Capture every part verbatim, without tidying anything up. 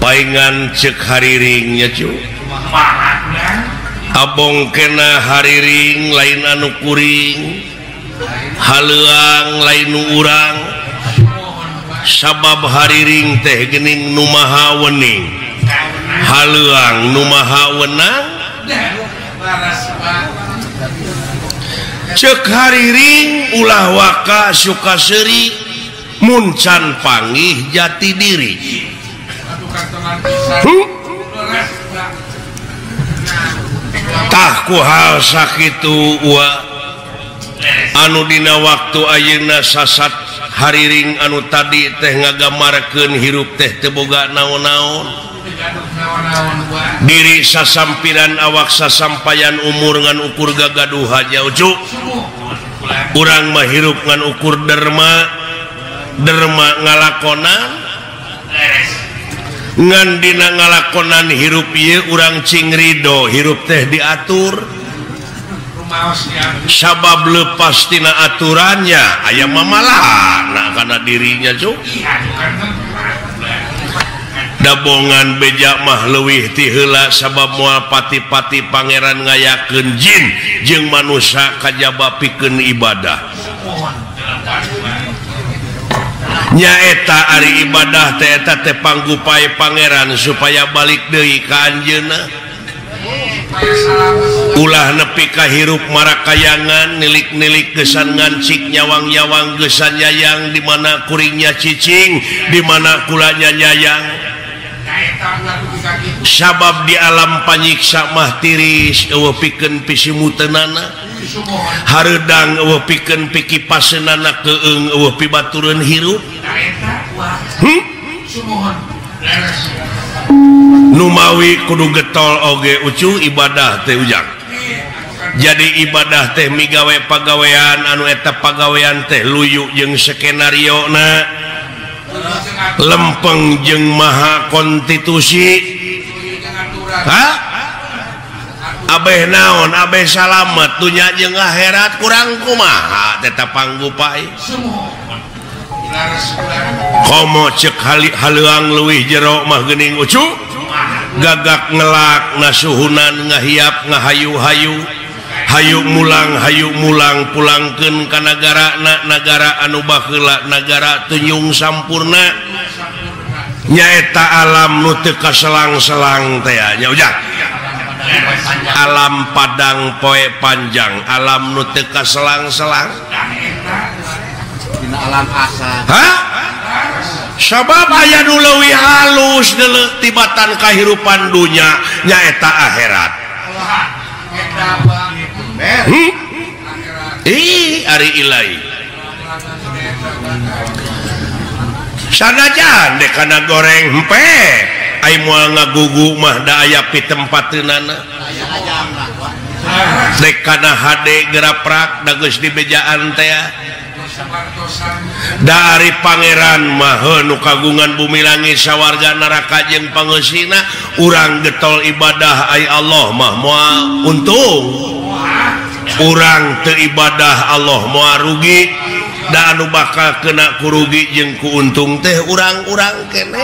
paingan cek hariringnya cu abong kena hariring lain anu kuring haleuang lain nu urang sabab hariring teh geuning nu maha wening haleuang nu maha wenang cek hariring ulah waka Sukaseri muncan panggih jati diri hmm? tah ku hal sakitu wa anu dina waktu ayeuna sasat hariring anu tadi teh ngagamarkeun hirup teh teu boga naon-naon diri sasampiran awak sasampayan umur ngan ukur gagaduh haja ucu urang mah hirup ngan ukur derma derma ngalakonan ngan dina ngalakonan hirup ieu urang cing ridho hirup teh diatur sabab lepas tina aturannya aya mamalahan kana dirinya cuk dabongan beja mah leuwih ti heula sabab moal pati-pati pangeran ngayakeun jin jeung manusia kajaba pikeun ibadah nyaeta ari ibadah teh eta teh panggupae pangeran supaya balik deui ka anjeunna ulah nepi ka hirup marakayangan nilik-nilik gesan ngancik nyawang-nyawang gesan nyayang di mana kuringnya cicing di mana kulanya nyayang sabab di alam panyiksa mah tiris eueuh pikeun pisimuteunana hareudang eueuh pikeun pikipaseunana keung eueuh pibatureun hirup hmm? Numawi kudu getol oge ucu ibadah teh ujang jadi ibadah teh migawe pagawean anu eta pagawean teh luyu jeung skenario na lempeng jeung maha konstitusi ha abeh naon abeh salamet dunya jeung akhirat kurang kumaha tetap panggupai komo cek haleuang leuwih jero mah geuning ucu gagak ngelak nasuhunan ngahiap ngahayu-hayu hayu mulang hayu mulang pulangkeun ka nagarana nagara anu baheula nagara tunyung sampurna nyaeta alam nu teu kaselang-selang teh nya ujang alam padang poe panjang alam nu teu kaselang-selang dina alam asa ha sabab aya nu leuwih halus deuleu tibatan kahirupan dunya nyaeta akhirat hmm? ih ari ilahi sanajan dek kana goreng hempe ai moal ngagugu mah da aya pi tempateunana dek kana hade geraprak da geus dibejaan teh dari pangeran mah nu kagungan bumi langit sawarga neraka jeung pangeusina urang getol ibadah ai Allah mah moal untung urang teu ibadah Allah moal rugi da anu bakal kena ku rugi jeung ku untung teh urang-urang keneh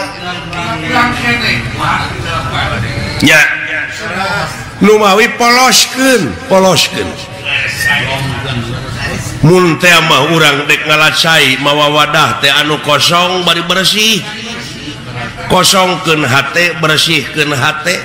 nya nu mawi poloskeun poloskeun mun teh mah urang dek ngalacai mawa wadah teh anu kosong bari bersih kosongkeun hate bersihkeun hate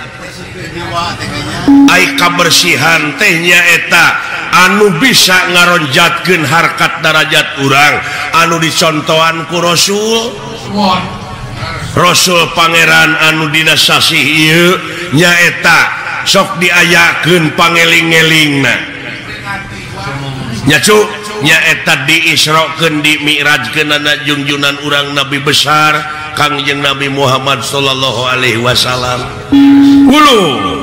ai kabersihan teh nyaeta anu bisa ngaronjatkeun harkat darajat urang anu dicontohan ku Rasul Rasul pangeran anu dina sasih ieu nyaeta sok diayakeun pangeling-elingna nya cu nyaeta diisrokeun di mi'rajkeun na junjunan urang nabi besar Kangjeng Nabi Muhammad sallallahu alaihi wasallam hulu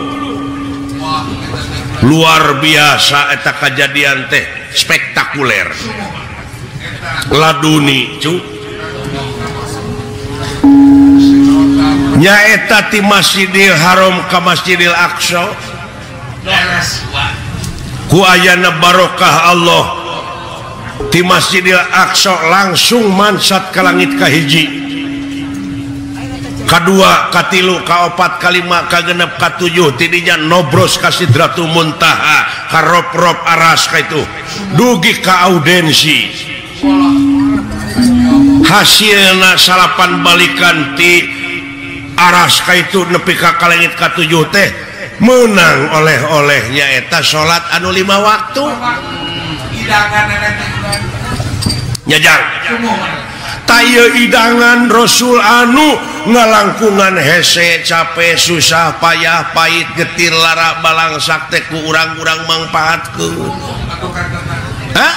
luar biasa eta kejadian teh spektakuler laduni cu nyaeta ti Masjidil Haram ka Masjidil Aqsa ku ayana barokah Allah di Masjidil Aqsa langsung mansat ke langit kahiji kedua katilu kaopat kalima kagenep katujuh tidinya nobros kasidratul muntaha karop-rop aras ka itu dugi ka audensi hasilna salapan balikan ti aras ka itu nepi ka kalengit katujuh teh menang oleh-olehnya eta salat anu lima waktu nyajang tayo idangan Rasul anu ngalangkungan hese capek susah payah pahit getir lara balang sakte ku urang-urang mangpaatkeun hah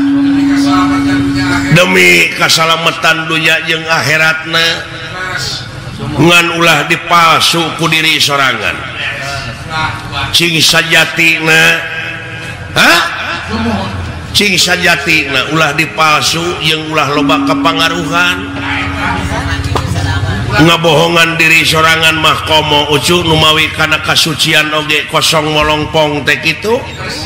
demi keselamatan dunia jeung akhiratna ngan ulah dipalsu ku diri sorangan cing sajatina hah cing sajatina ulah dipalsu yang ulah loba kepangaruhan ngabohongan diri sorangan mah komo ucu numawi kana kasucian oge kosong molongpong teh kitu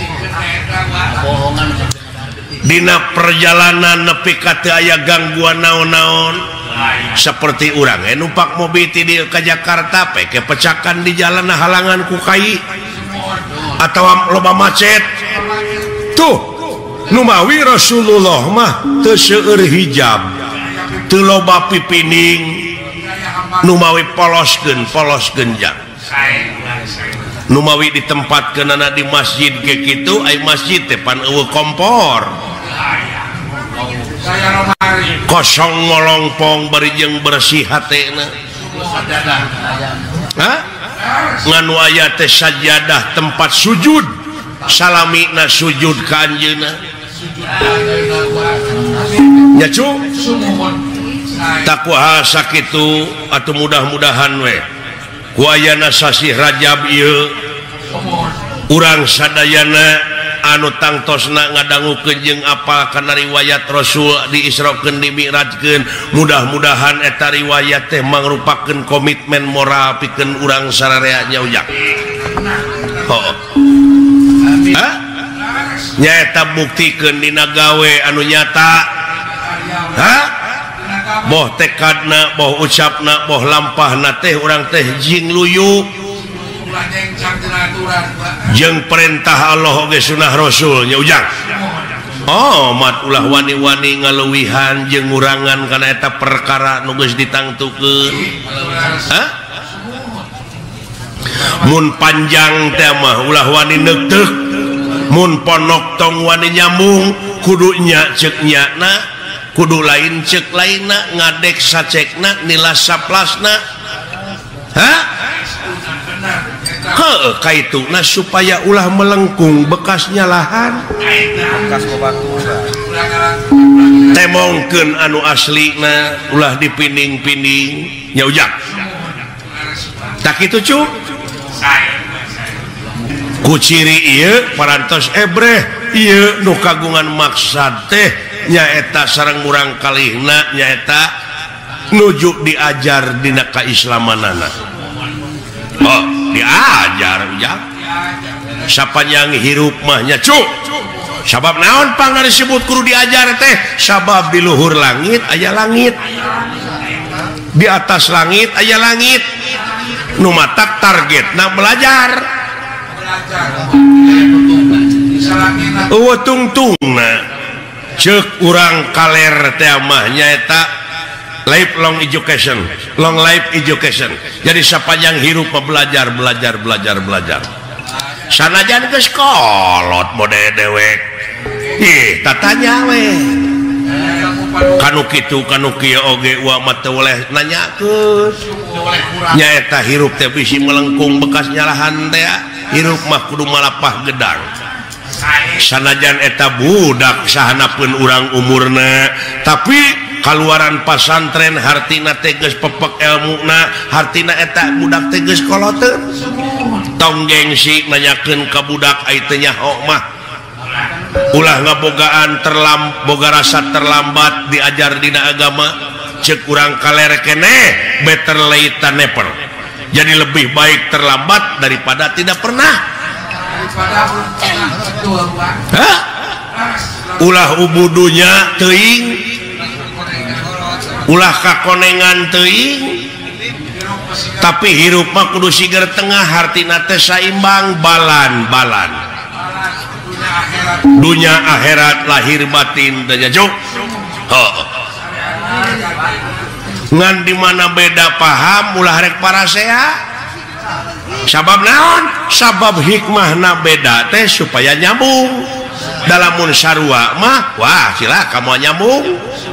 dina perjalanan nepi ka teu aya gangguan naon-naon seperti urang eh numpak mobil ti dieu ka Jakarta pe kepecakan di jalan halangan ku kai atawa loba macet tuh numawi Rasulullah mah teu seueur hijab teu loba pipining numawi poloskeun polos genjang numawi ditempatkeunana di masjid ge kitu ai masjid teh pan eueuh kompor kosong ngolongpong bari jeung bersih hatena hah nganu aya teh sajadah tempat sujud salamina sujud ka anjeunna nya cu tak kuaha sakitu atuh mudah-mudahan we ku ayana sasih Rajab ieu urang sadayana anu tangtosna ngadangukeun jeung apal kana riwayat Rasul diisrokeun dimi'rajkeun mudah-mudahan eta riwayat teh mangrupakeun komitmen moral pikeun urang sararea nya ujang heuh hah nyaeta buktikeun dina gawe anu nyata hah boh tekadna boh ucapna boh lampahna teh urang teh jing luyu jeung perintah Allah ge sunah Rasul nya ujang oh mat ulah wani-wani ngaleuwihan jeung ngurangan kana eta perkara nu geus ditangtukeun hah mun panjang teh mah ulah wani neukteuk mun ponok tong wani nyambung kudu nya ceuk nyana kudu lain cek lainna ngadek sacekna nilas saplasna hah heuh kaituna supaya ulah melengkung bekasnya lahan bekas babaturan temongkeun anu aslina ulah dipinding-pinding nya ujang tak kitu cu ku ciri ieu parantos ebreh ieu nu kagungan maksad teh nyaeta sareng urang kalihna nyaeta nuju diajar dina kaislamanana oh diajar ujang sapanjang hirup mah nya cu sabab naon pangna disebut kudu diajar teh sabab di luhur langit aya langit di atas langit aya langit nu matak targetna belajar eueuh tungtungna cek urang kaler teh mah nyaeta lifelong education long life education jadi sapanjang hirup belajar belajar belajar belajar sanajan geus kolot mode dewek ih tatanya we kanu kitu kanu kieu oge wa mah teu oleh nanyakeun nyaeta hirup teh bisi melengkung bekas nyalahan teh hirup mah kudu malapah gedang sanajan eta budak sahanapeun urang umurna tapi kaluaran pasantren hartina teh geus pepek elmuna hartina eta budak teh geus koloteun tong gengsi nanyakeun ka budak ai teh nyaho mah ulah ngabogaan terlam boga rasa terlambat diajar dina agama ceuk urang kaler keneh better late than never jadi lebih baik terlambat daripada tidak pernah hah? Ulah ubudunya teuing ulah kakonengan teuing tapi hirup mah kudu sigar tengah hartina teh saimbang balan-balan dunya akhirat lahir batin teh juk heuh ngan di mana beda paham ulah rek parasea sabab naon sabab hikmahna beda teh supaya nyambung dalamun sarua mah wah sila kamu nyambung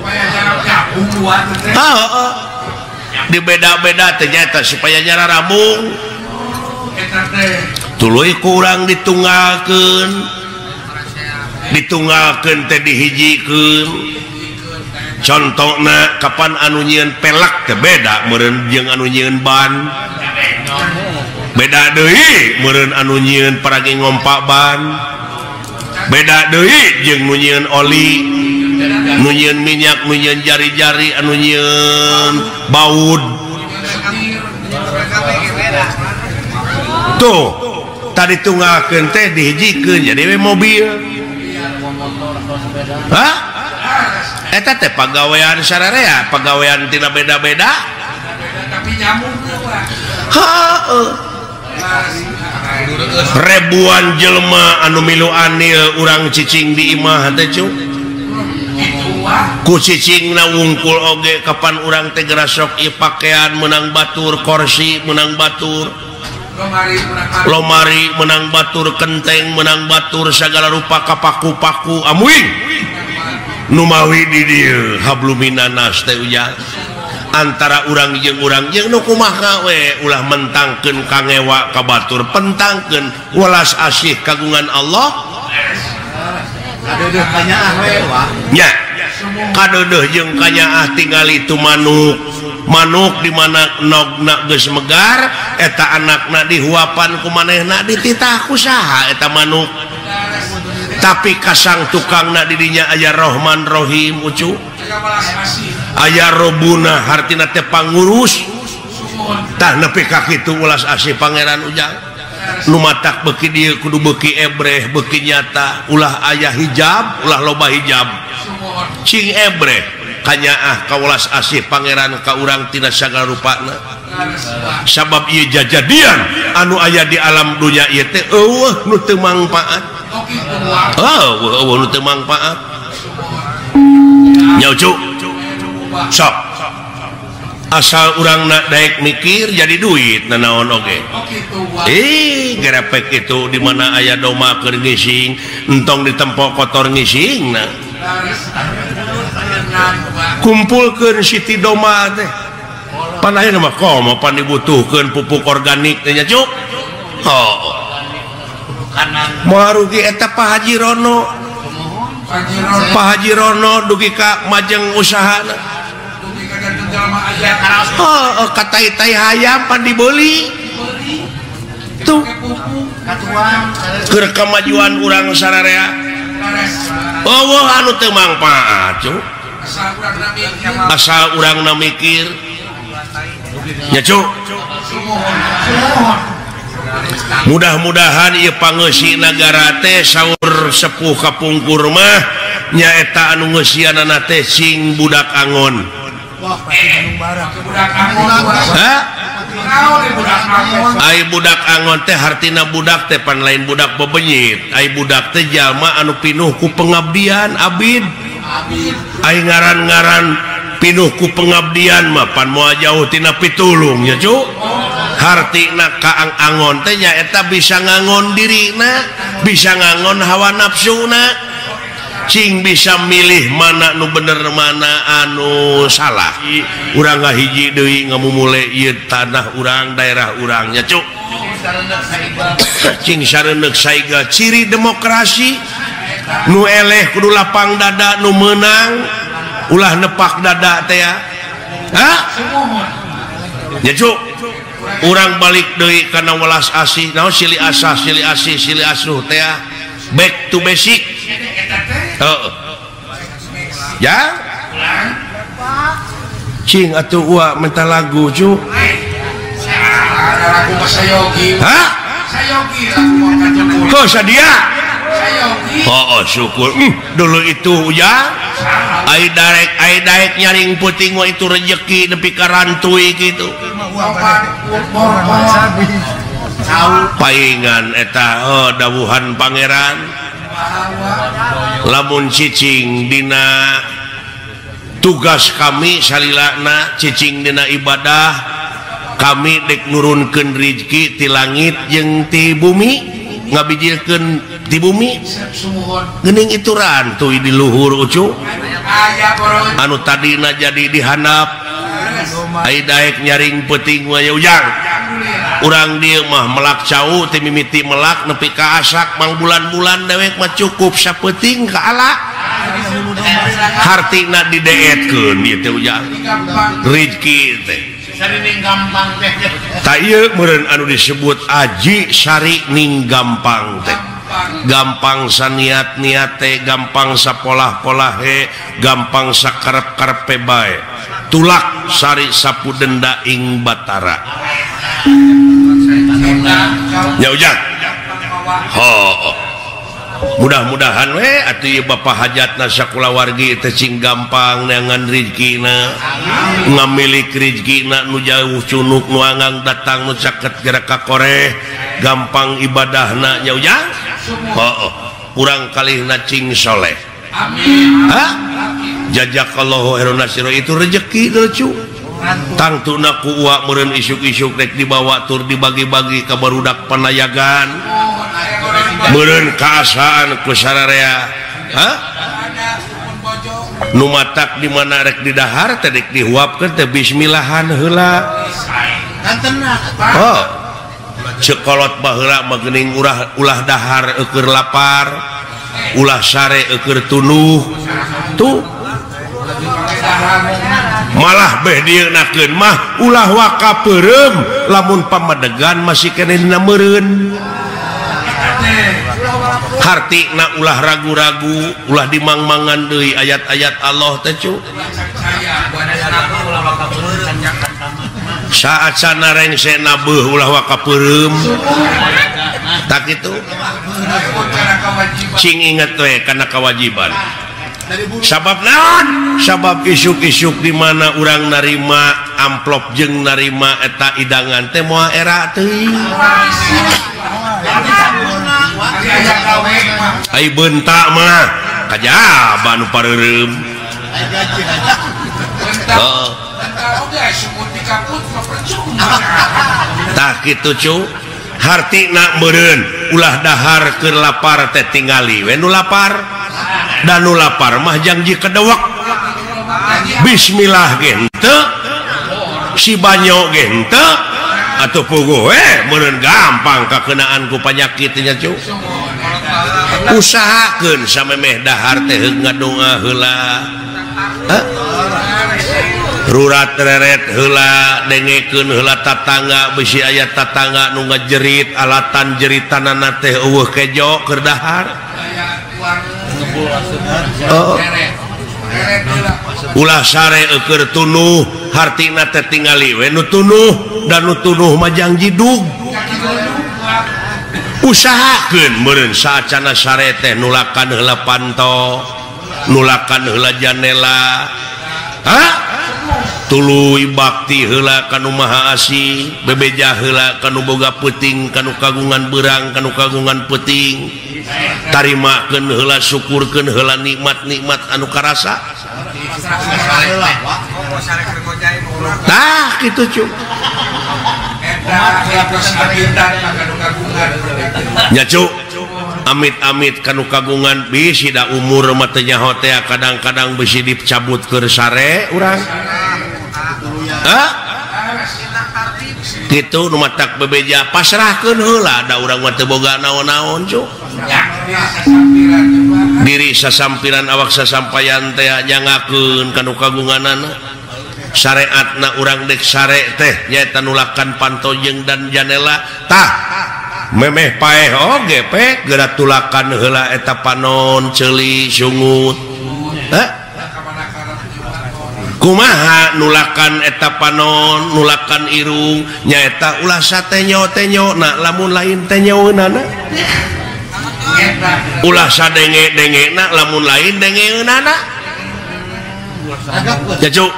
heeh di beda-beda ternyata supaya nyara rambung tuluy kurang ditunggalkeun ditunggalkeun teh dihijikeun contohna kapan anu nyieun pelak teh beda meureun jeung anu nyieun ban beda deui meureun anu nyieun paragi ngompak ban beda deui jeung nu nyieun oli nu nyieun minyak nu nyieun jari-jari anu nyieun baud tuh tadi tunggalkeun teh dihijikeun jadi we mobil hah eta teh pagawean sararea pagawean tina beda-beda tapi nyambung heeh ribuan jelema anu milu anil urang cicing di imah teh cu ku cicingna wungkul oge kapan urang teh geura sok ieu pakaian menang batur kursi menang batur lomari menang batur kenteng menang batur sagala rupa kapaku-paku amuing nu mawi di dieu habluminanas teh ujang antara urang jeung urang jeung nu kumaha we ulah mentangkeun kangewa ka batur pentangkeun welas asih kagungan Allah kadeuh kanyaah we wah nya kadeuh jeung kanyaah tinggal itu manuk manuk di mana nogna geus megar eta anakna dihuapan ku manehna dititah ku saha eta manuk tapi kasang tukangna didinya aya Rahman Rahim ucu aya Robuna hartina teh pangurus tah nepi ka kitu ulas asih pangeran ujang nu matak beuki dieu kudu beuki ebreh beuki nyata ulah aya hijab ulah loba hijab cing ebreh kanyaah ka ulas asih pangeran ka urang tina sagala rupana sabab ieu jajadian anu aya di alam dunya ieu teh eueuh nu teu mangpaat oh eueuh nu teu mangpaat nya ucu sok asal urang nak daek mikir jadi duit nanaon oge eh gerepek itu di mana aya doma keur ngising entong ditempo kotor ngising nah kumpulkeun siti doma teh panahna mah komo pan dibutuhkeun pupuk organik teh nya cuk oh moal rugi eta Pak Haji Rono Pak Haji Rono dugi ka majeng usahana oh katai-tai hayam pan dibeli tuh keur kemajuan urang sararea oh anu teu mangpaat cu asal urangna mikir nya cu mudah-mudahan ieu pangeussi nagara teh saur sepuh kapungkur mah nyaeta anu ngeusianana teh cing budak angon hah ai budak angon teh hartina budak teh pan lain budak bebenyit ai budak teh jalma anu pinuh ku pengabdian abid ai ngaran-ngaran pinuh ku pengabdian mah pan moal jauh tina pitulung nya cu hartina kaang-angon teh nyaeta bisa ngangon dirina bisa ngangon hawa nafsuna cing bisa milih mana nu bener mana anu salah urang ngahiji deui ngamumule ieu tanah urang daerah urangnya cuk cing sareundeuk saiga ciri demokrasi nu eleh kudu lapang dada nu meunang ulah nepak dada teh ya hah nya cuk urang balik deui kana welas asih naon silih asah silih asih silih asuh teh ya back to basic heeh ya cing atuh uwa minta lagu cu lagu sayogi hah sayogi lagu kok sadia oh, oh syukur hmm, dulu itu ya ai darek ai daek nyaring puting mah itu rezeki nepi ka rantui gitu paingan eta oh, dawuhan pangeran lamun cicing dina tugas kami salilana cicing dina ibadah kami dek nurunkeun rezeki ti langit jeung ti bumi ngabijilkeun di bumi geuning itu rantuy di luhur ucu anu tadina jadi dihandap ai daek nyaring peuting we ujang urang dieu mah melak cau ti mimiti melak nepi ka asak mang bulan-bulan dewek mah cukup sapeuting ka ala hartina dideetkeun ieu teh ujang rezeki teh sari gampang teh ta ieu meureun anu disebut aji sari ning gampang teh gampang saniat-niat teh gampang sapolah-polah he gampang sakarep-karepe bae tulak sari sapu denda ing batara ya ujang ho mudah-mudahan we atuh bapak hajatna sakulawargi teh cing gampang neangan rezekina ngamilik rezekina nu jauh cunuk nu angang datang nu caket gerak ka koreh gampang ibadahna nya ujang heuh urang kalihna cing soleh amin ha jazakallahu khairan nasira itu rezeki lucu tangtuna ku uwa meureun isuk-isuk rek dibawa tur dibagi-bagi ka barudak panayagan meureun kaasaan ku sararea ha nu matak di mana rek di dahar teh dek dihuapkeun teh bismillahan heula oh cekolot baheula mah geuning ulah ulah dahar eukeur lapar ulah sare eukeur tunuh tuh malah beh dienakeun mah ulah waka peureum lamun pamadegan masih keneh dina meureun hartina ulah ragu-ragu ulah dimangmangan deui ayat-ayat Allah teh cu saat sanareng sena beuh ulah waka peureum tak kitu cing inget we kana kewajiban sabab naon sabab isuk-isuk di mana urang narima amplop jeung narima eta idangan teh moal era teuing ai beunta mah kajaba nu pareureum oh tah kitu cu hartina meureun ulah dahar keur lapar teh tingali we nu lapar dan nu lapar mah janji kedewek bismillah ge henteu si banyo ge henteu atuh puguh we meureun gampang kakeunaan ku panyakit nya cu usahakeun samemeh dahar teh ngadoa heula ha rurat reret heula dengekeun heula tatangga bisi aya tatangga nu ngajerit alatan jeritanana teh eueuh kejo keur dahar oh. Ulah sare eukeur tunuh hartina teh tingali we nu tunuh dan nu tunuh mah janji dug usahakeun meureun saacana sare teh nulakan heula panto nulakan heula janela ha tuluy bakti heula kanu maha asih bebeja heula kanu boga peuting kanu kagungan beurang kanu kagungan peuting tarimakeun heula syukurkeun heula nikmat-nikmat anu karasa tah kitu cu nya cu amit-amit kanu kagungan bisi da umur mah teu nyaho teh kadang-kadang bisi dicabut keur sare urang ha kitu nu matak bebeja pasrahkeun heula da urang mah teu boga naon-naon cu diri sasampiran awak sasampayan teh nyangakeun kanu kagunganana syariatna urang dek sare teh nyaeta nulakan panto jeung dan janela tah memeh paeh oge pe geura tulakan heula eta panon ceuli sungut ha kumaha nulakan eta panon nulakan irung nyaeta ulah satenyo tenyo na lamun lain tenyoeunana ulah sadenge-denge nak lamun lain dengeunana ya cuk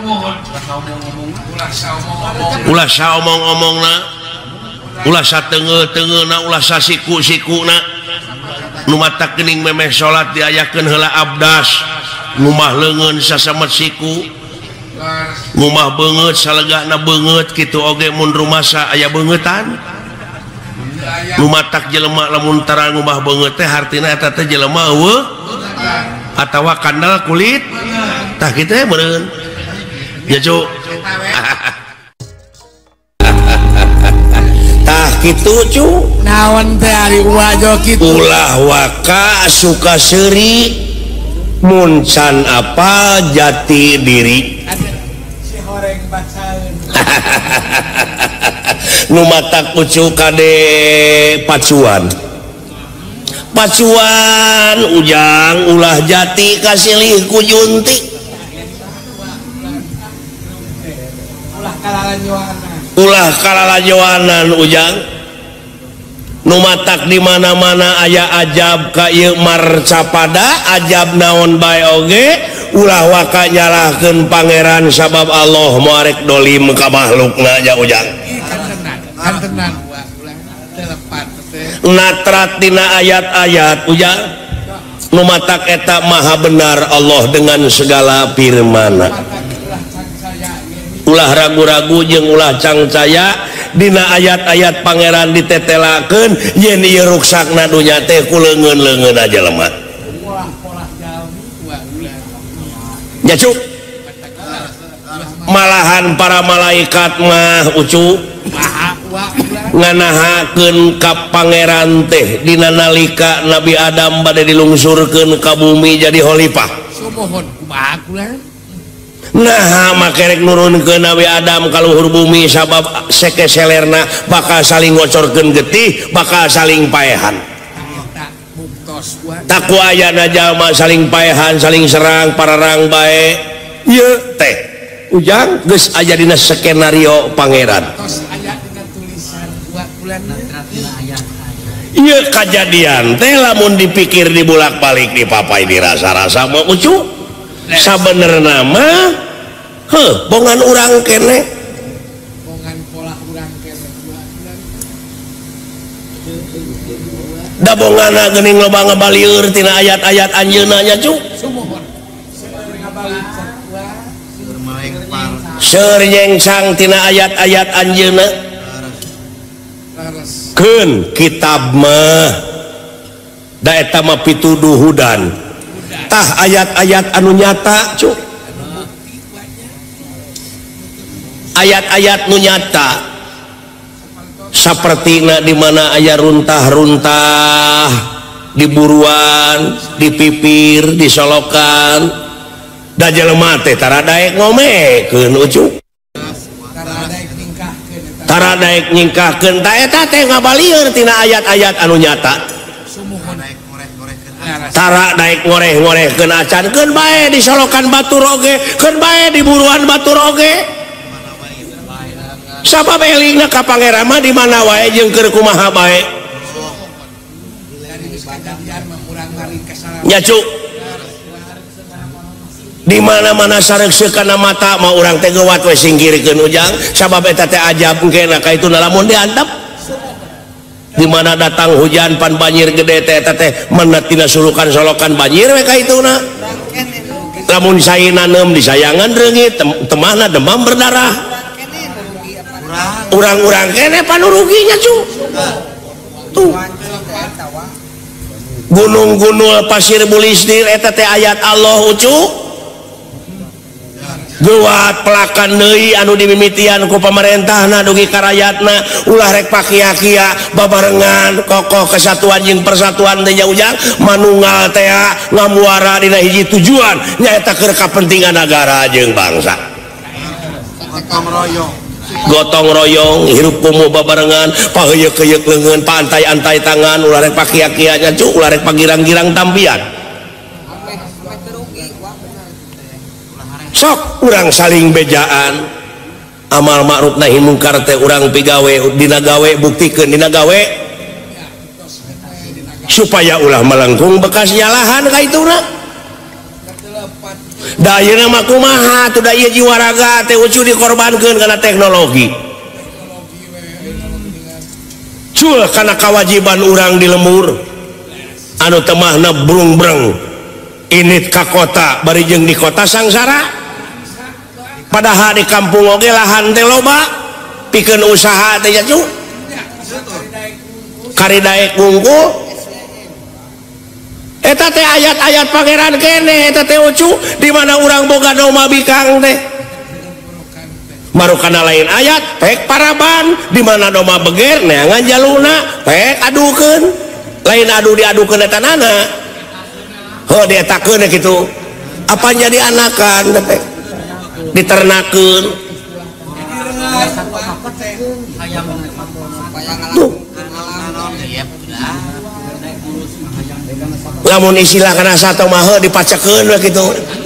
ulah saomong-omongna ulah sateungeu-teungeuna ulah sasiku-sikuna nu matak geuning memeh salat diayakeun heula abdas ngumah leungeun sasamet siku ngumah beungeut salegana beungeut kitu oge mun rumasa aya beungetan nu matak jelema lamun tara ngumah beungeut teh hartina eta teh jelema eueuh atawa kandal kulit tah kitu ya meureun ya cuk tah kitu cuk naon teh ari wajo kitu ulah waka suka seuri mun can apa jati diri si horeng bacaeun nu matak ucuk kade pacuan pacuan ujang ulah jati kasilih ku junti ulah kalalajoanan ulah kalalajoanan ujang nu matak di mana-mana aya ajab ka ieu marcapada ajab naon bae oge ulah waka nyalahkeun pangeran sabab Allah moarek dolim ka makhlukna ja ujang kan tenan ulah telepat teh natrat dina ayat-ayat ujang nu matak eta maha benar Allah dengan segala firman-Na ulah ragu-ragu jeung ulah cangcaya dina ayat-ayat pangeran ditetelakeun yen ieu ruksakna dunya teh ku leungeun-leungeun aja lemah pola-pola jalmi ulah ya cuk malahan para malaikat mah ucu nganahakeun ka pangeran teh dina nalika Nabi Adam bade dilungsurkeun ka bumi jadi khalifah sumohon kumaha kula nah makerek nurunkeun Nabi Adam ka luhur bumi sabab sekeselerna bakal saling ngocorkeun getih bakal saling paehan taku ayana jalma saling paehan saling serang pararang bae ieu teh ujang geus aya dina skenario pangeran tos aya dina tulisan dua bulan ieu kajadian teh lamun dipikir dibulak-balik dipapai dirasa-rasa mah ucu sabenerna mah heuh bongan urang keneh bongan pola urang keneh dua bulan da bongana geuning loba ngabalieur tina ayat-ayat anjeunna nya cu sumohon ngabalik dua seur nyengsang tina ayat-ayat anjeunna laras keun kitab mah da eta mah pituduhudan tah ayat-ayat anu nyata cu ayat-ayat nu nyata sapertina di mana aya runtah-runtah diburuan dipipir disolokan da jelema teh tara daek ngomekeun ucu tara daek ningkahkeun eta tara daek nyingkahkeun ta eta teh ngabalieur tina ayat-ayat anu nyata sumohon tara daek ngoreh-ngorehkeun acan keun bae disolokan batur oge keun bae diburuan batur oge sabab elingna ka pangeran mah di mana wae jeung keur kumaha bae dari kejadian mengurang hari kesalahan nya cu di mana-mana sareuk kana mata mah urang teh geuwat we singkirkeun ujang sabab eta teh ajab engkena ka itu lamun diantep di mana datang hujan pan banjir gede teh eta teh menet tina sulukan solokan banjir we ka ituna lamun saina neum disayangan reungit temahna demam berdarah urang-urang kene panuruginya cu tuh gunung-gunung pasir bulisdir eta teh ayat Allah ucu geuwat pelakan deui anu dimimitian ku pamarentahna dugi karayatna ulah rek pakia-kia babarengan kokoh kesatuan jeung persatuan teh ujang manunggal teh ngamuara dina hiji tujuan nyaeta keur kapentingan negara jeung bangsa gotong royong gotong royong hirup kumuh babarengan paheyeuk-heyeuk leungeun pantai-antai tangan ulah rek pakia-kia nya cu ulah rek pagirang-girang tampian sok urang saling bejaan amal ma'ruf nahi mungkar teh urang pigawe dina gawe buktikeun dina gawe supaya ulah melengkung bekas lahan ka ituna daya nama kumaha tuh daya jiwa raga teh ucu dikorbankeun karena teknologi cul karena kewajiban orang di lembur anu temahna brung-breng init ka kota bari jeung di kota sangsara padahal di kampung oge lahan teh loba pikeun usaha teh ya cu kari daek wungkul eta teh ayat-ayat pangeran kene eta teh ucu di mana urang boga doma bikang teh marukana lain ayat pek paraban di mana doma beger neangan jaluna pek adukeun lain adu diadukeun eta nana heuh dietakeun kitu apa jadi anakan teh diternakeun tuh lamun istilah kana satu mah dipacakeun we kitu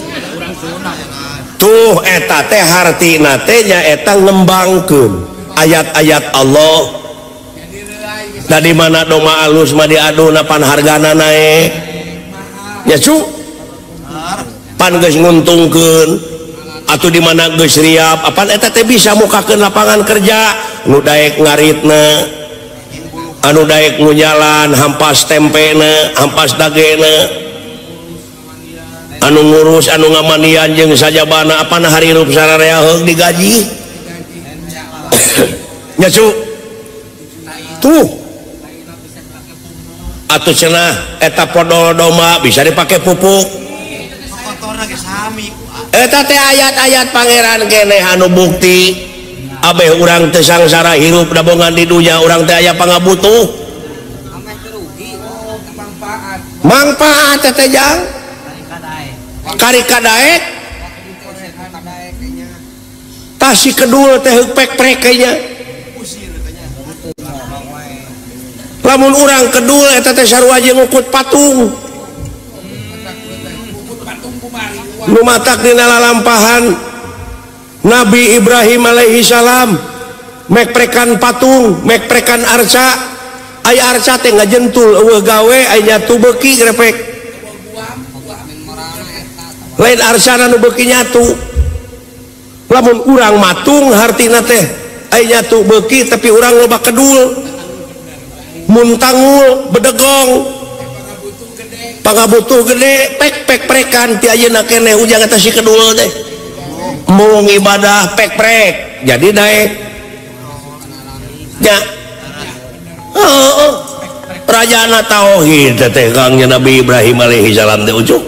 tuh eta teh hartina teh nya eta ngembangkeun ayat-ayat Allah da di mana doma alus mah diaduna pan hargana naek nya cu pan geus nguntungkeun atuh di mana geus riap apan eta teh bisa mukakeun lapangan kerja nu daek ngaritna anu daek ngunyalan hampas tempena hampas dagena anu ngurus anu ngamanian jeung sajabana apana hari hirup sararea heug digaji nya cu tuh atuh cenah eta podol doma bisa dipake pupuk eta teh ayat-ayat pangeran keneh anu bukti abeh urang teu sangsara hirup dabongan di dunya urang teh aya pangabutuh manfaat teh jang kari kadaek tasi kedul teh heuk pek-prek nya lamun urang kedul eta teh sarua jeung ngukut patung nu matak dina lalampahan Nabi Ibrahim alaihi salam mek prekan patung mek prekan arca aya arca teh ngajentul eueuh gawe aya nyatu beuki grepek lain arca nu beuki nyatu lamun urang matung hartina teh aya nyatu beuki tapi urang loba kedul mun tangul bedegong pangabutuh gede pek pek prekan ti ayeuna keneh ujang eta si kedul teh mung ibadah pek-prek jadi daek ya heeh rajana tauhid teh kangnya Nabi Ibrahim alaihi salam teh ujuk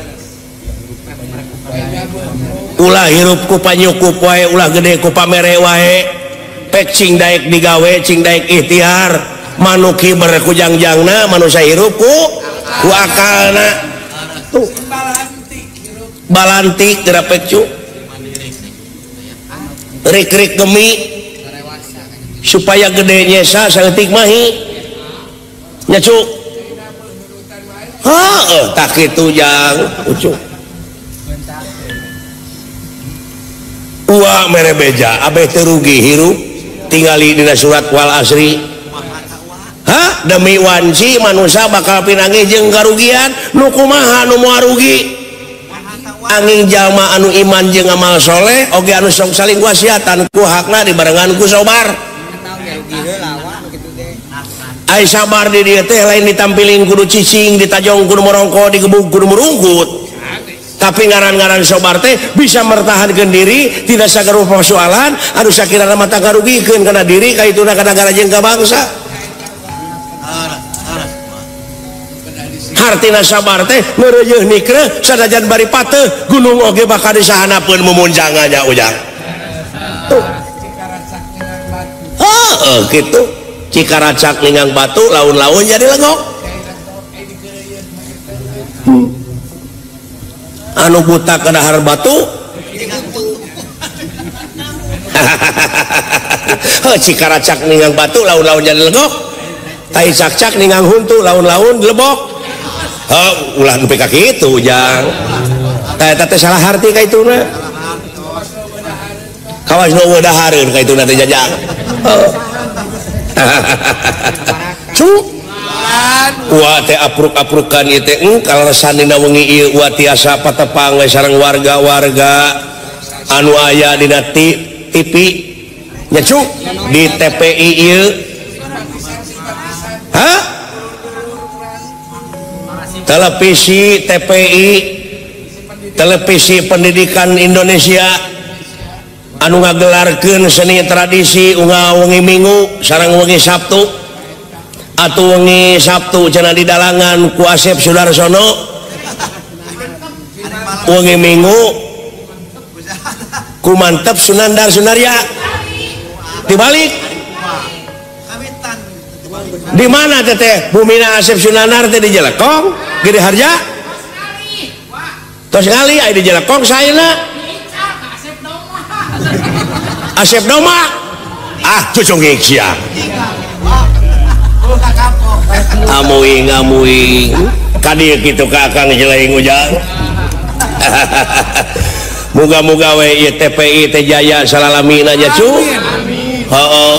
ulah hirup ku panyukup wae ulah gede ku pamere wae pek cing daek digawe cing daek ikhtiar manuk hiber ku jangjangna manusia hirup ku ku akalna tuh balantik geura pek cu rik-rik gemi supaya gede nyesa saeutik mahi nya cu heuh tak kitu jang ucu uwa mere beja abeh teu rugi hirup tingali dina surat wal asri ha demi wanci manusia bakal pinangih jeung karugian nu kumaha nu moal rugi angin jalma anu iman jeung amal soleh oge anu sok saling wasiatan ku hakna dibarengan ku sabar ai sabar di dieu teh lain ditampilin kudu cicing ditajong kudu merongko digebug kudu merungkut tapi ngaran-ngaran sabar teh bisa mertahankeun diri tidak sagarupa persoalan anu sakirana mata garugikeun kana diri ka ituna ka nagara jeung ka bangsa hartina sabar teh ngeureuh nikre sanajan bari pateuh gunung oge bakal disahanapeun mumunjangannya ujang tuh heeh kitu cikaracak ningang batu laun-laun jadi legok hmm. anu buta ke dahar batu cikaracak ningang batu laun-laun jadi legok tai cak-cak ningang huntu laun-laun lebok. Oh, ulah nepi ka kitu jang. Tah eta teh salah harti ka ituna. Kawas nu weudahareun ka ituna teh jajang. Oh. Cu. Wah teh apruk-aprukan ieu teh kalau resandina wengi ieu wa tiasa patepang we sareng warga-warga anu aya dina T V nya Cuk di T P I ieu. Hah? Televisi T P I Televisi Pendidikan Indonesia anu ngagelarkeun seni tradisi unga wengi Minggu sareng wengi Sabtu atau wengi Sabtu cenah di dalangan ku Asep Sudarsono wengi Minggu ku Mantep Sunandar Sunaria dibalik di mana teteh bumina Asep Sunandar teh di Jelekong Gede Harja tos ngali aya di Jelekong saeuna Asep Doma ah cucung sia amuing amuing kadieu kitu ka Kang Jeleing ujang muga-muga we ieu T P I teh jaya salalamina nya Cu heeh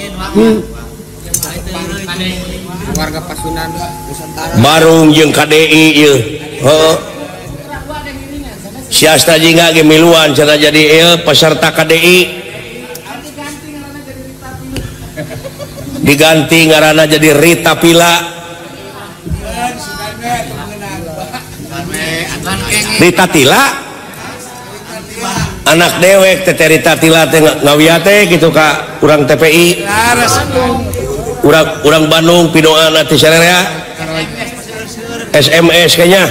warga Pasunan Nusantara Barung jeung K D I ieu heeh siasta jingga ge miluan cenah jadi ieu peserta K D I diganti ngaranna jadi Rita Pila Rita Tila anak dewek teh Rita Tila teh ngawiat teh kitu ka urang T P I urang urang Bandung pidoana teh sarerea S M S kayaknya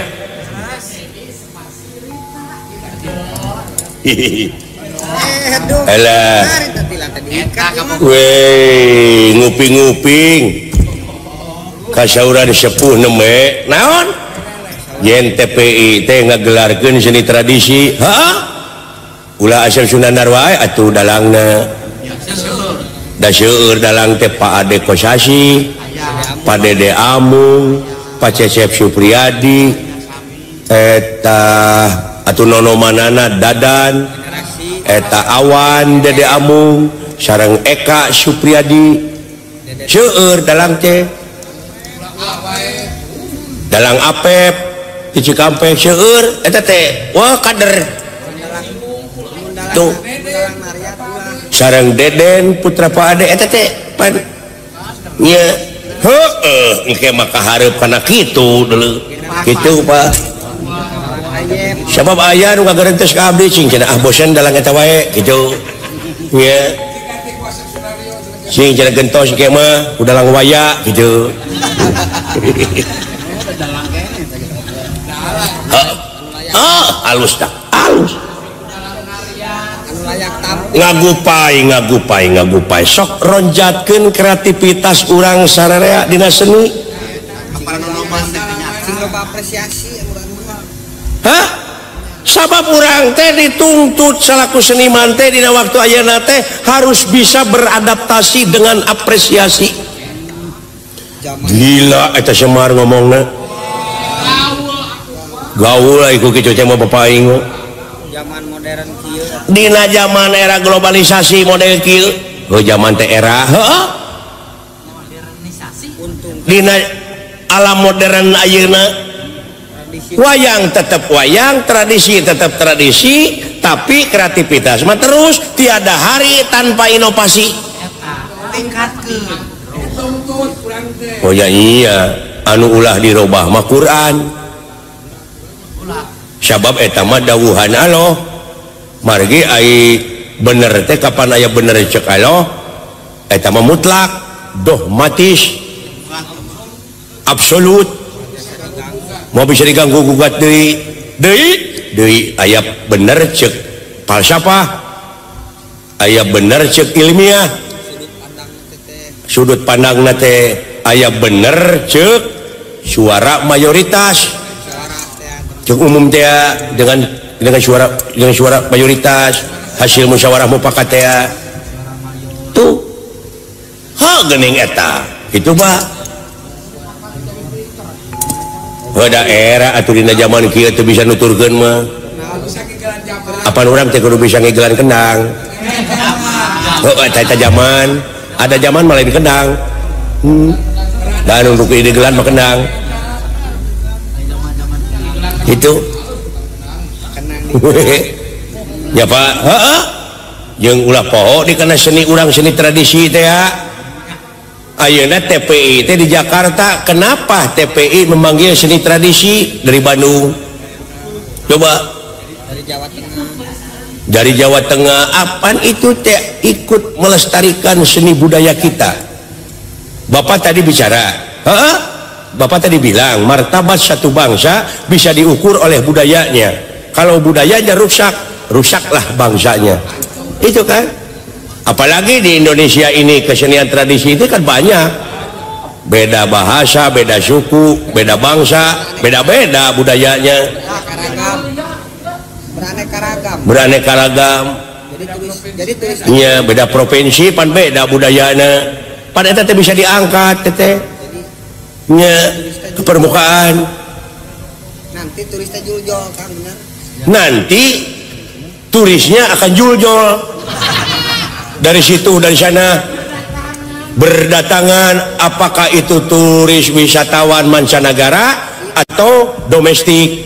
Alah weh nguping-nguping kasauran sepuh neme naon yen T P I teh ngagelarkeun seni tradisi heeh ulah Asep Sunandar wae atuh dalangna da seueur dalang teh Pak Ade Kosasi Pak Dede Amung Pak Cecep Supriyadi eta atuh nono manana Dadan eta Awan Dede Amung sareng Eka Supriyadi seueur dalang teh dalang Apep di Cikampek seueur eta teh wah kader tuh sareng Deden putra Pak Ade eta teh pan nya heueuh engke mah kahareup kana kitu deuleu kitu Pak sabab aya nu ngagerentos ka abdi cing cenah ah bosan dalang eta wae kitu nya sing cenah gentos ge mah udah lang waya gitu ah halus dah halus ngagupai ngagupai ngagupai sok ronjatkeun kreativitas urang sararea dina seni hah sabab urang teh dituntut salaku seniman teh dina waktu ayeuna teh harus bisa beradaptasi dengan apresiasi gila eta Semar ngomongna gaul iku kitu teh mah papaing zaman modern kieu dina zaman era globalisasi model kieu heuh zaman teh era heuh modernisasi dina alam modern ayeuna wayang tetap wayang tradisi tetap tradisi tapi kreativitas mah terus tiada hari tanpa inovasi oh ya iya anu ulah dirobah mah Quran sabab eta mah dawuhan Allah margi ai bener teh kapan aya bener cek Allah eta mah mutlak dogmatis absolut mau bisa diganggu gugat deui deui deui aya bener cek falsafah aya bener cek ilmiah sudut pandangna teh aya bener cek suara mayoritas cek umum teh dengan dengan suara dengan suara mayoritas hasil musyawarah mufakat teh tuh ha geuning eta kitu Pak oh daerah atau dina zaman kieu teu bisa nuturkeun mah apa urang teh kudu bisa ngegelan kendang oh eta zaman ada zaman malah di kendang hmm. dan untuk ide gelan makenang itu ya Pak heeh jeung ulah poho di kana seni urang seni tradisi teh ya ayeuna T P I teh di Jakarta kenapa T P I memanggil seni tradisi dari Bandung coba dari Jawa Tengah dari Jawa Tengah apaan itu teh ikut melestarikan seni budaya kita Bapak tadi bicara heeh Bapak tadi bilang martabat satu bangsa bisa diukur oleh budayanya. Kalau budayanya rusak, rusaklah bangsanya. Itu kan. Apalagi di Indonesia ini kesenian tradisi itu kan banyak. Beda bahasa, beda suku, beda bangsa, beda-beda budayanya. Beraneka ragam. Beraneka ragam. Jadi tulis, jadi tulis. Iya, beda provinsi pan beda budayanya. Pan eta teh bisa diangkat teh. Nya ke permukaan nanti turisnya juljol kan benar nanti turisnya akan juljol dari situ dari sana berdatangan apakah itu turis wisatawan mancanegara atau domestik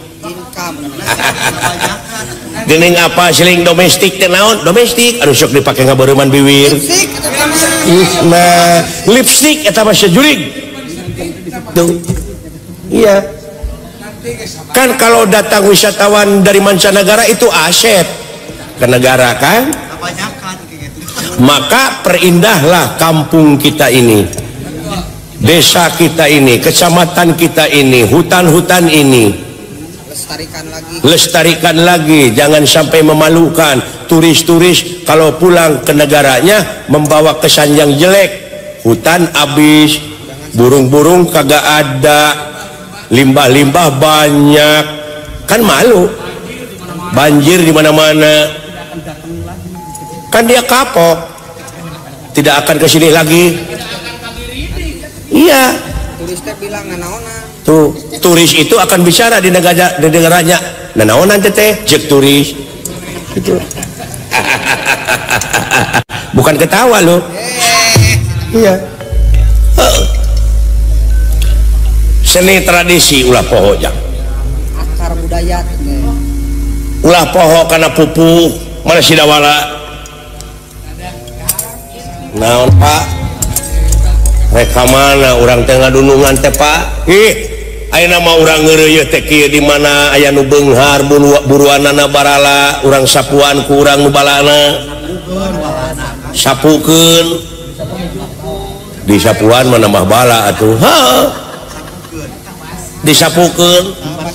gening apa seling domestik teh naon domestik anu sok dipake ngabeureman bibir nah lipstick eta mah sajurig tuh iya kan kalau datang wisatawan dari mancanegara itu aset ke negara kan maka perindahlah kampung kita ini desa kita ini kecamatan kita ini hutan-hutan ini lestarikan lagi lestarikan lagi jangan sampai memalukan turis-turis kalau pulang ke negaranya membawa kesan yang jelek hutan habis burung-burung kagak ada limbah-limbah banyak kan malu banjir di mana-mana kan dia kapok tidak akan ke sini lagi iya turisnya bilang nanaona tuh turis itu akan bicara di negara di negaranya nanaonan teh cek turis itu bukan ketawa loh iya seni tradisi ulah poho jang akar budaya ulah poho karena pupuh mana si dawala naon Pak reka mana orang tengah dunungan teh Pak ih ayeuna mah urang ngeureuy teh kieu di mana aya nu beunghar buruanana barala urang sapuan ku urang nu balana sapukeun di sapuan mah nambah bala atuh ha disapukeun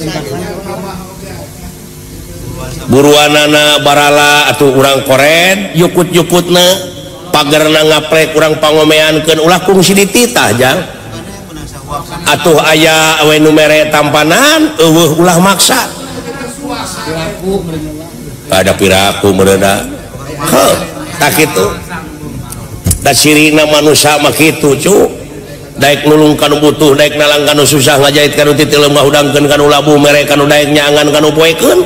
buruanana barala atuh urang koren yukut-yukutna pagerna ngaplek urang pangomeankeun ulah kungsi dititah jang atuh aya we nu mere tampanan eueuh ulah maksa ada piraku meureuda heuh tak kitu da cirina manusia mah kitu cu daek nulung kanu butuh daek nalang kanu susah ngajait kanu titil lemah udangkeun kanu labu mere kanu daek nyangan kanu poekeun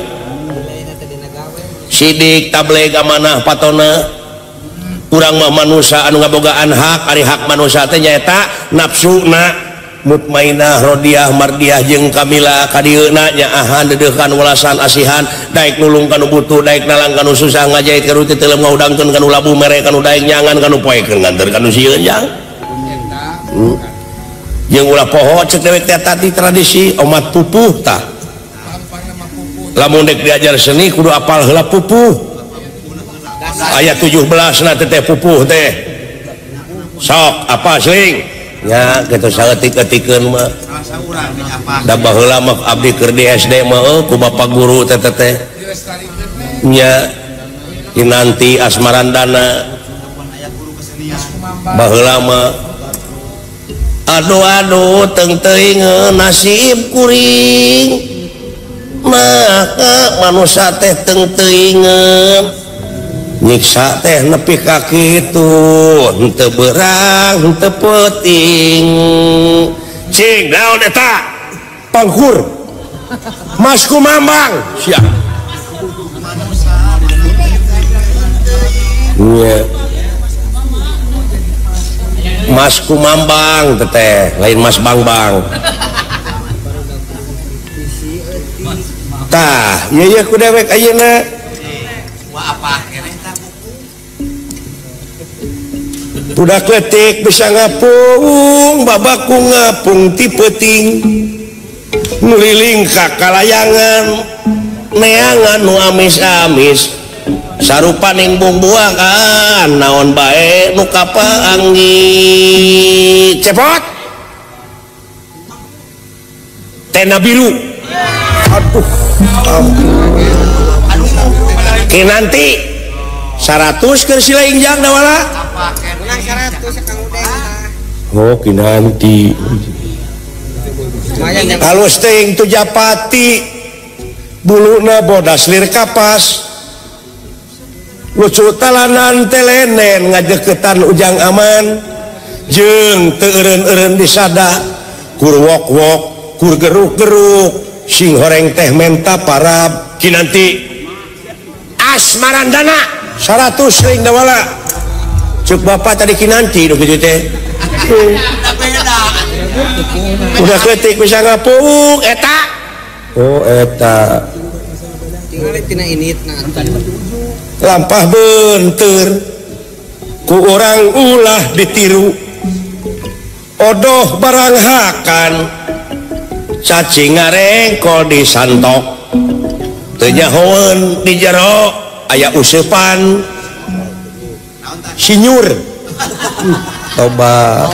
sidik tableg amanah patona urang mah manusia anu ngabogaan hak ari hak manusia teh nyaeta nafsuna mutmainah rodiah mardiah jeung kamila kadieuna nyaahan dedeuhan welasan asihan daek nulung kanu butuh daek nalang kanu susah ngajait kanu titil lemah udangkeun kanu labu mere kanu daek nyangan kanu poekeun nganter kanu sieun jang Hmm. yang ulah poho cek dewek tadi tradisi omat pupuh tak lamun dek diajar seni kudu apal heula pupuh ayat tujuh belas na teh pupuh teh sok apa seling nya kitu saeutik-eutikeun mah da baheula mah abdi keur di S D mah ku bapak guru teh teh nya nanti asmarandana baheula mah aduh-aduh teng teuing nasib kuring maka manusia teh teng teuing nyiksa teh nepi ka kitu henteu beurang henteu peuting cing naon eta panghur Mas Kumambang sia nya Masku Mambang teteh lain Mas Bangbang tah iya iya ku dewek ayeuna budak letik bisa ngapung babaku ngapung ti peuting nuliling ka kalayangan neangan nu amis-amis sarupaning bumbuangan naon bae nu kapaanggi cepot tena biru aduh ki nanti seratus keur silaingjang da wala menang seratus Kang Udeng oh ki nanti halus teuing tu Japati buluna bodas lir kapas lucu talanan telenen ngajeketan ujang aman jeung teu eureun-eureun disada kur wok-wok kur geruk-geruk sing horeng teh menta parab ki nanti asmarandana seratus ring da wala ceuk bapak tadi ki nanti do kitu teh udah ketik bisa ngapung eta oh eta tinggal tina initna lampah benteur ku orang ulah ditiru odoh barang hakan cacing ngarengkol disantok teu nyahoeun di jero aya useupan sinyur toba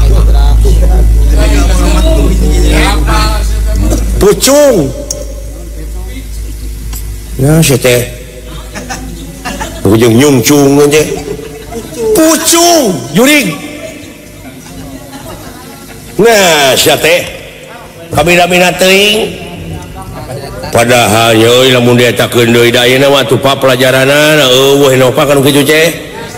pucung ya si teh ujung nyungcung aja pucung juring nah si teh kabina-bina teuing padahal yeuy lamun dietakeun deui da ayeuna mah tupa pelajaranna eueuh nova kan kitu teh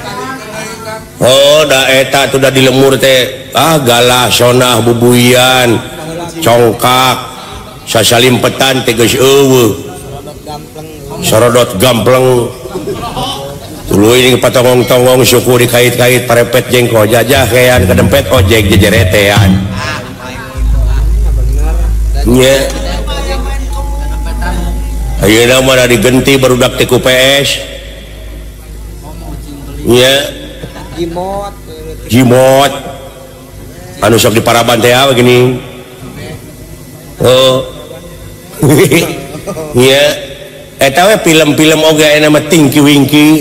oh da eta tuh da di lemur teh ah galah sonah bubuyan congkak sasalimpetan teh geus eueuh sorodot gampleng tuluy ini patongong-tongong suku dikait-kait parepet jengko jajah kean kedempet ojek jejeretean nya ayeuna mah digenti barudak ti ku P S nya jimot jimot anu sok di Paraban teh begini oh nya eta we film-film oge aya nama Tinky Winky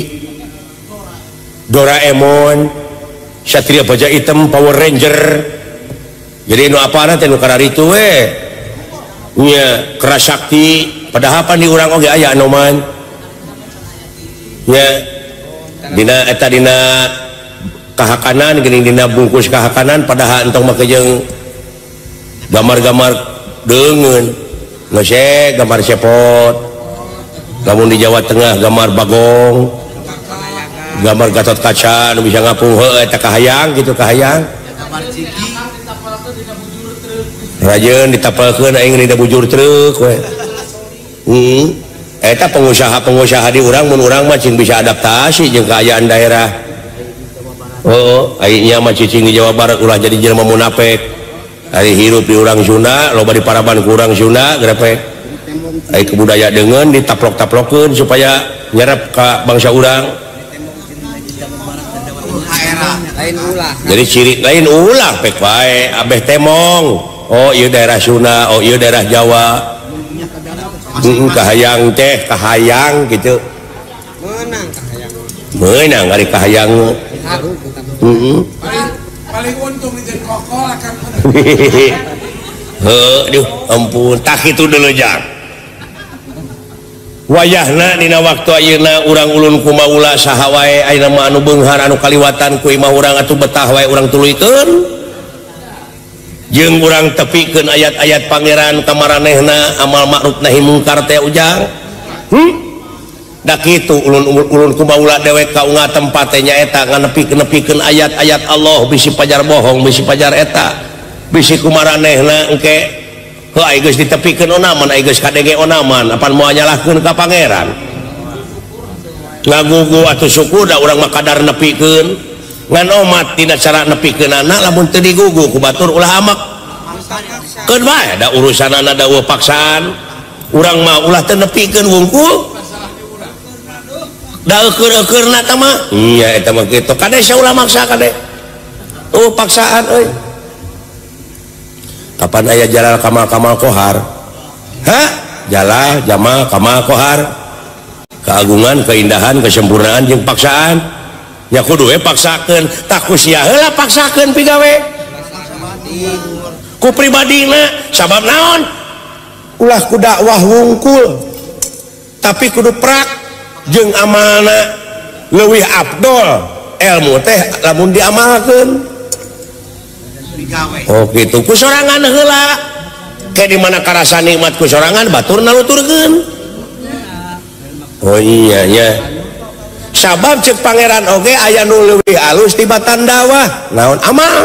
Doraemon Satria Baja Hitam Power Ranger jadi nu apana teh nu kararitu we nya Kerasakti padahal pan di urang oge aya anoman nya dina eta dina kahakanan geuning dina bungkus kahakanan padahal entong make jeung gambar-gambar deungeun geus gambar sepot lamun di Jawa Tengah gambar bagong gambar Gatot Kaca nu bisa ngapung heuh eta kahayang gitu kahayang rajeun ditapelkeun aing dina bujur treuk we hmm eta pengusaha-pengusaha di urang mun urang mah cing bisa adaptasi jeung kaayaan daerah oh aing mah cicing di Jawa Barat ulah jadi jelema munafik ari hirup di urang Sunda loba di Paraban ku urang Sunda grepek ai kebudaya dengan ditaplok-taplokeun supaya nyerap ka bangsa urang lain ulah jadi ciri lain ulah pek bae abeh temong oh ieu daerah Sunda oh ieu daerah Jawa heeh kahayang teh kahayang gitu meunang kahayang meunang ari kahayang heeh paling untung di jeung kokol akan heuh duh ampun tah kitu deuleu jang wayahna dina waktu ayeuna urang ulun ku maula saha wae ayeuna mah anu beunghar anu kaliwatan ku imah urang atuh betah wae urang tuluykeun jeung urang tepikeun ayat-ayat pangeran ka maranehna amal ma'ruf nahi mungkar teh ujang hmm da kitu ulun ulun ku maula dewek ka unggah tempat teh nyaeta nganepikeun ayat-ayat Allah bisi pajar bohong bisi pajar eta bisi ku maranehna engke heuh ai geus ditepikeun onaman ai geus kadenge onaman apan moal nyalahkeun ka pangeran ngagugu atuh suku da urang mah kadar nepikeun ngan omat tina cara nepikeun anak lamun teu digugu ku batur ulah amak keun bae da urusanana da paksaan urang mah ulah teu nepikeun wungkul da eukeur-eukeurna tah mah iya eta mah kitu kade saulah maksa kade oh paksaan euy kapan aya jalal kamal kamal kohar ha jalal jamal kamal kohar keagungan keindahan kesempurnaan jeung paksaan nya kudu we paksakeun tak ku sia heula paksakeun pigawe ku pribadina sabab naon ulah ku dakwah wungkul tapi kudu prak jeung amalna leuwih afdol ilmu teh lamun diamalkeun oh kitu ku sorangan heula ke di mana karasa nikmat ku sorangan batur naluturkeun oh iya nya sabab cek pangeran oge aya nu leuwih alus tibatan dakwah naon amal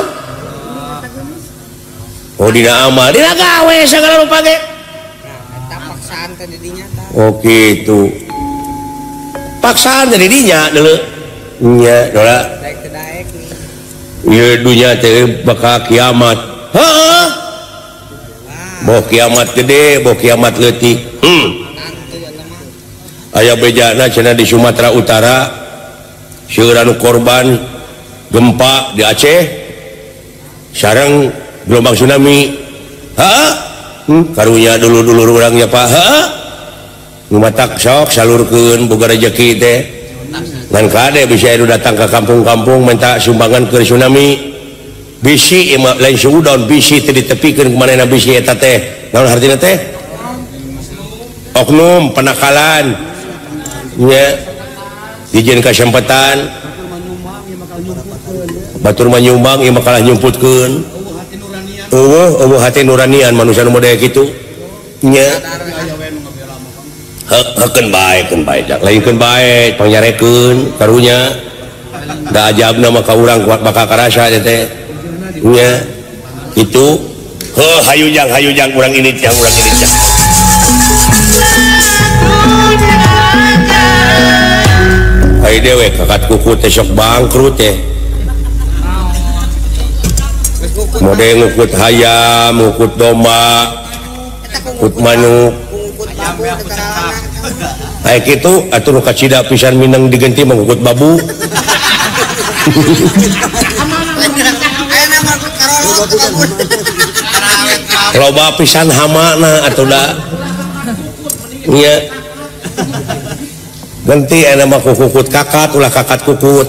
oh dina amal dina gawe sagala rupa ge eta paksaan teh didinya tah oh kitu paksaan teh didinya deuleu nya dola daek teh daek ieu dunya teh bakal kiamat heuh boh kiamat gede boh kiamat leutik hmm aya bejana cenah di Sumatera Utara seueur anu korban gempa di Aceh sareng gelombang tsunami heeh hmm, karunya dulu-dulu urangnya Pak heeh ngumatak sok salurkeun boga rezeki teh ngan kade bisa anu datang ke kampung-kampung minta sumbangan ke tsunami bisi ima lain suudon bisi teu ditepikeun kumanehna bisi eta teh naon hartina teh oknum penakalan nya dijieun kasempatan batur manyumbang ieu makalah nyumputkeun eueuh eueuh hati nuranian manusia nu model kitu nya heukeun bae keun bae lainkeun bae panyarekeun karunya da ajabna mah ka urang bakal karasa teh nya itu heuh hayujang hayujang urang ini jang urang ini jang ai dewe kakat kuku teh sok bangkrut teh mode ngukut hayam ngukut domba ngukut manuk ai kitu atuh kacida pisan minang diganti mangukut babu loba pisan hamana atuh da nya ganti aya mah kukut kakat ulah kakat kukut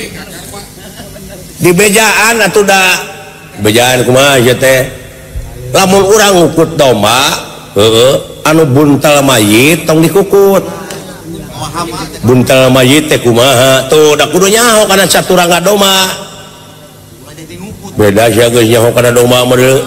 di bejaan atuh da bejaan kumaha ieu teh lamun urang ngukut domba heueuh anu buntal mayit tong dikukut buntal mayit teh kumaha tuh da kudu nyaho kana caturangga domba beda sia geus nyaho kana domba mah deuleu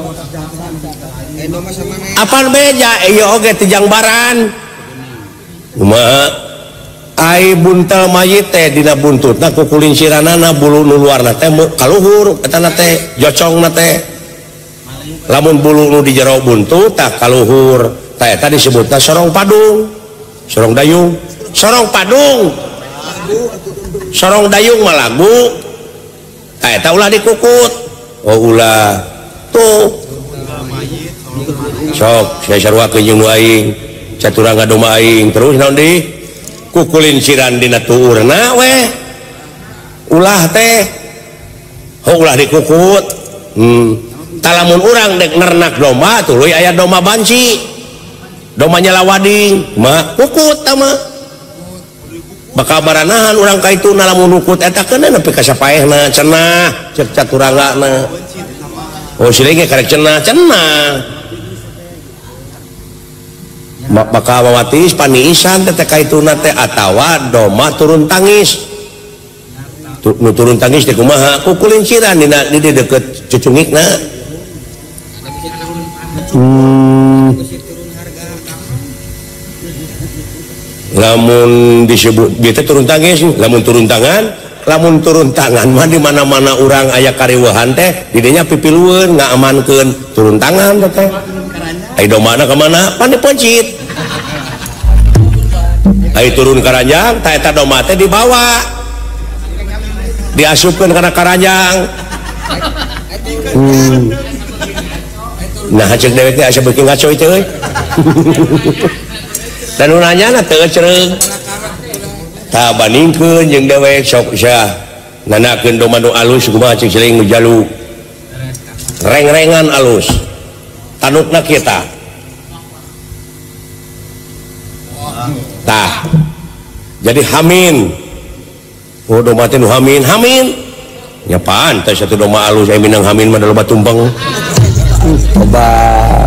apaan beja ieu oge ti jangbaran kumaha ai buntal mayit teh dina buntutna ku kulinciranana bulu nu luarna teh kaluhur etana teh jocongna teh lamun bulu nu di jero buntut tah kaluhur tah eta disebutna sorong padung sorong dayung sorong padung sorong dayung mah lagu tah eta ulah dikukut oh ulah tuh sok saya sarwakeun jeung aing caturangga domba aing terus naon deui kukulinciran dina tuurna weh ulah teh ho ulah dikukut hmm talamun urang dek nernak domba tuluy aya domba banci domba nyala wading mah kukut tah mah bakal baranahan urang ka ituna lamun kukut eta keuna nepi ka sapaehna cenah cek caturanggana oh silih ge karek cenah cenah bakal mawatis paniisan teh kaituna teh atawa domba turun tangis nu turun tangis teh kumaha ku kulinciran dina di deukeut cucungikna hmm. lamun disebut bieu teh turun tangis lamun turun tangan lamun turun tangan mah di mana-mana urang aya kariweuhan teh di dinya pipilueun ngaamankeun turun tangan teh ai domana ka mana pan diponcit ai turun karanjang tah eta domba teh dibawa diasupkan karena karanjang. hmm. Nah cek dewek teh asa beuki ngaco itu euy. Dan nanya na teu cereng tah bandingkeun jeung dewek sok sia nanakeun doma nu alus kumaha cek celing nu jalu reng-rengan alus tanukna kita tah jadi hamin. Oh doma teh nu hamin hamin nya pantes satu doma alus aya minang hamin mah loba tumpeng obat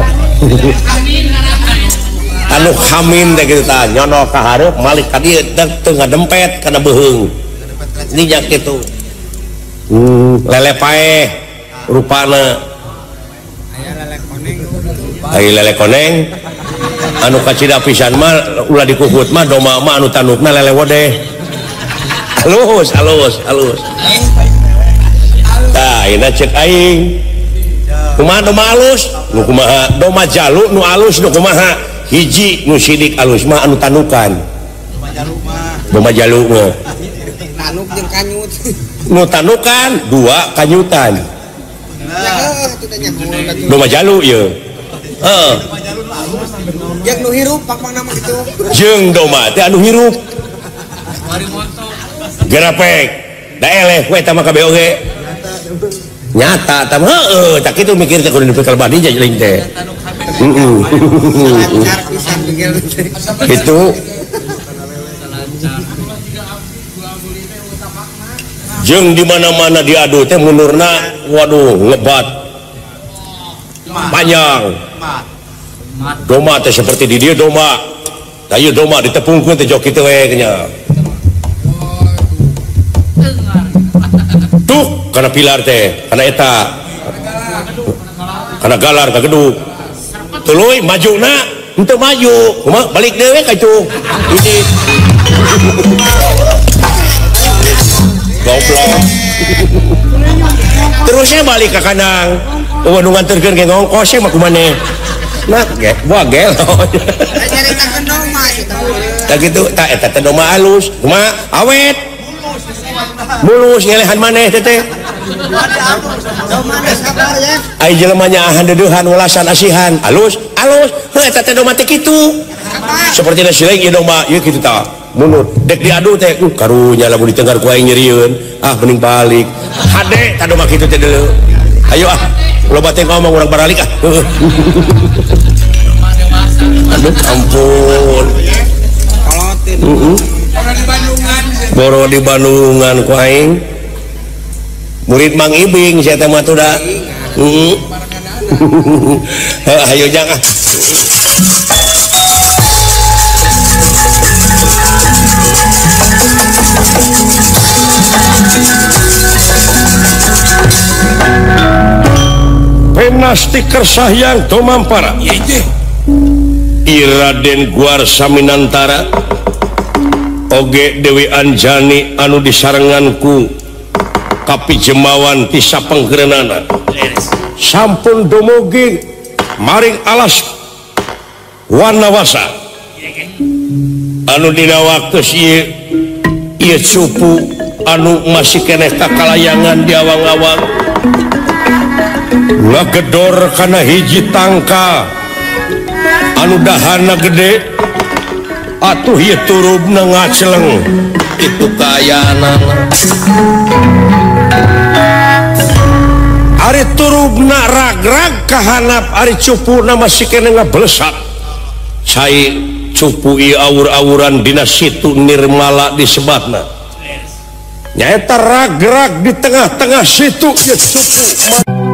anu hamin teh kitu tah nyono ka hareup malik ka dieu teu ngadempet kana beuheung ini nya kitu. hmm, lele paeh rupana aya lele koneng anu kacida pisan mah ulah dikuhut mah doma mah anu tanukna lele wodeh halus halus halus tah ayeuna cek aing kumaha doma alus nu kumaha doma jalu nu alus nu kumaha hiji nu sidik alus mah anu tanukan doma jalu mah tanuk jeung kanyut nu tanukan dua kanyutan doma jalu ye heeh yang nu hirup pakmana mah kitu jeung doma teh anu hirup gerapek da eleh we tah mah kabeh oge nyata tah heueuh tak kitu mikir teh kudu dipikir badi jeung teh heeh itu jeung di mana-mana diadu teh munurna waduh ngebat panjang doma teh seperti di dia doma da ieu doma ditepungkeun teh jok kitu we nya tuh kana pilar teh kana eta kana galar ka gedung tuluy majuna henteu maju kumaha balik dewe ka itu ini goblok terusnya balik ke kandang oh nu nganterkeun ke ngongkos mah kumaneh nah ge gua gelo nyaritakeun doma kitu tah kitu tah eta teh doma alus kumaha awet mulus ngelehan maneh teh teh doma sabar ya ai jelema nya handeudehan welasan asihan alus alus heuh eta teh doma teh kitu seperti na sileung ieu doma ieu kitu tah munut dek diadu teh uh, karunya lamun ditenggar ku aing nyerieun ah mending balik hade tah doma kitu teh deuleu ayo ah loba teh ngomong urang baralik ah aduh ampun kolotin heeh orang di Bandungan boro di Bandungan ku aing murid Mang Ibing saya teh mah tuh da heeh ayo jang ah penas stiker sahyang tomampara Iraden Guar Saminantara oge Dewi Anjani anu disarenganku kapijemawan ti sapenggerenana sampun dumugi maring alas wanawasa anu dina waktu ieu ieu cupu anu masih keneh kakalayangan di awang-awang ngagedor kana hiji tangka anu dahana gede atuh ieu turubna ngaceleng itu kaayana ari turubna ragrag kahanap ari cupuna masih kena ngablesat cai cupu ieu awur-awuran dina situ Nirmala disebatna nyaeta ragrag di tengah-tengah situ ieu cupu